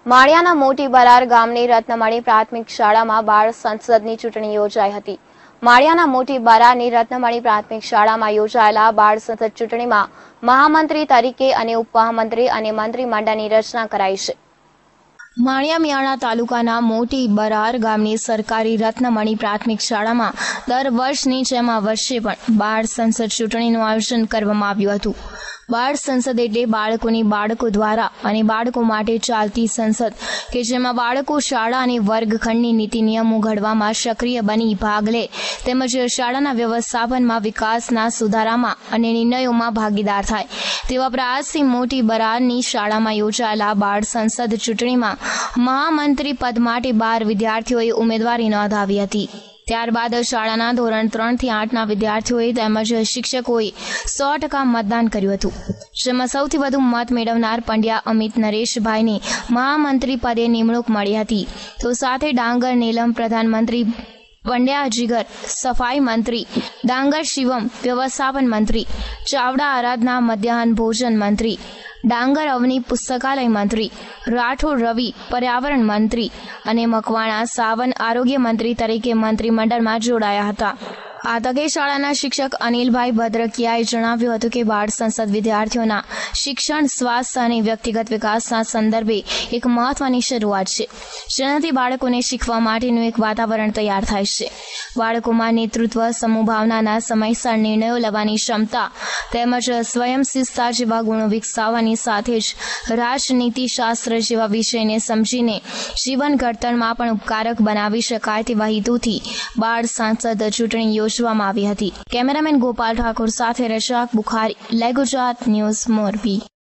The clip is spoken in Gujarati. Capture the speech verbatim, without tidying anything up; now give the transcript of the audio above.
માળિયાના મોટી બરાર ગામની રત્નમણી પ્રાથમિક શાળામાં બાળ સંસદની ચૂંટણી યોજાઈ હતી। માળિયાના મોટી બરારની રત્નમણી પ્રાથમિક શાળામાં યોજાયેલા બાળ સંસદ ચૂંટણીમાં મહામંત્રી તરીકે અને ઉપમહામંત્રી અને મંત્રીમંડળની રચના કરાઈ છે। માળિયા મિયાણા તાલુકાના મોટી બરાર ગામની સરકારી રત્નમણી પ્રાથમિક શાળામાં દર વર્ષની જેમ આ વર્ષે પણ બાળ સંસદ ચૂંટણીનું આયોજન કરવામાં આવ્યું હતું। બાળ સંસદ એટલે બાળકોની બાળકો દ્વારા અને બાળકો માટે ચાલતી સંસદ કે જેમાં બાળકો શાળા અને વર્ગખંડની નીતિ નિયમો ઘડવામાં સક્રિય બની ભાગ લે તેમજ શાળાના વ્યવસ્થાપનમાં વિકાસના સુધારામાં અને નિર્ણયોમાં ભાગીદાર થાય તેવા પ્રયાસથી મોટી બરારની શાળામાં યોજાયેલા બાળ સંસદ ચૂંટણીમાં મહામંત્રી પદ માટે બાર વિદ્યાર્થીઓએ ઉમેદવારી નોંધાવી હતી। ત્યારબાદ શાળાના ધોરણ ત્રણ થી આઠના વિદ્યાર્થીઓએ તેમજ શિક્ષકોએ સો ટકા મતદાન કર્યું હતું, જેમાં સૌથી વધુ મત મેળવનાર પંડ્યા અમિત નરેશભાઈને મહામંત્રી પદે નિમણૂક મળી હતી। તો સાથે ડાંગર નીલમ પ્રધાનમંત્રી પંડ્યા જીગર સફાઈ મંત્રી, ડાંગર શિવમ વ્યવસ્થાપન મંત્રી, ચાવડા આરાધના મધ્યાહન ભોજન મંત્રી, ડાંગર અવની પુસ્તકાલય મંત્રી, રાઠોડ રવિ પર્યાવરણ મંત્રી અને મકવાણા સાવન આરોગ્ય મંત્રી તરીકે મંત્રીમંડળમાં જોડાયા હતા। આ તકે શાળાના શિક્ષક અનિલભાઈ ભદ્રકિયાએ જણાવ્યું હતું કે બાળ સંસદ વિદ્યાર્થીઓના શિક્ષણ, સ્વાસ્થ્ય અને વ્યક્તિગત વિકાસના સંદર્ભે એક મહત્વની શરૂઆત છે, જેનાથી બાળકોને શીખવા માટેનું એક વાતાવરણ તૈયાર થાય છે। બાળકોમાં નેતૃત્વ, સમૂહભાવનાના સમયસર નિર્ણયો લેવાની ક્ષમતા તેમજ સ્વયં શિસ્તા જેવા ગુણો વિકસાવવાની સાથે જ રાજનીતિશાસ્ત્ર જેવા વિષયને સમજીને જીવન ઘડતરમાં પણ ઉપકારક બનાવી શકાય તેવા હેતુથી બાળ સંસદ ચૂંટણી યોજવામાં આવી હતી। કેમેરામેન ગોપાલ ઠાકોર સાથે રજાક બુખારી, લાઈવ ગુજરાત ન્યૂઝ, મોરબી।